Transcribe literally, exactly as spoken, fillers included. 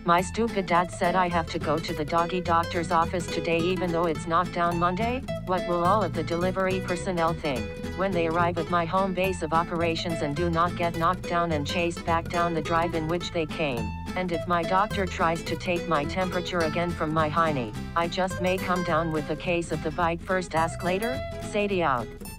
My stupid dad said I have to go to the doggy doctor's office today even though it's knockdown Monday. What will all of the delivery personnel think when they arrive at my home base of operations and do not get knocked down and chased back down the drive in which they came? And if my doctor tries to take my temperature again from my hiney, I just may come down with a case of the bite first ask later? Sadie out.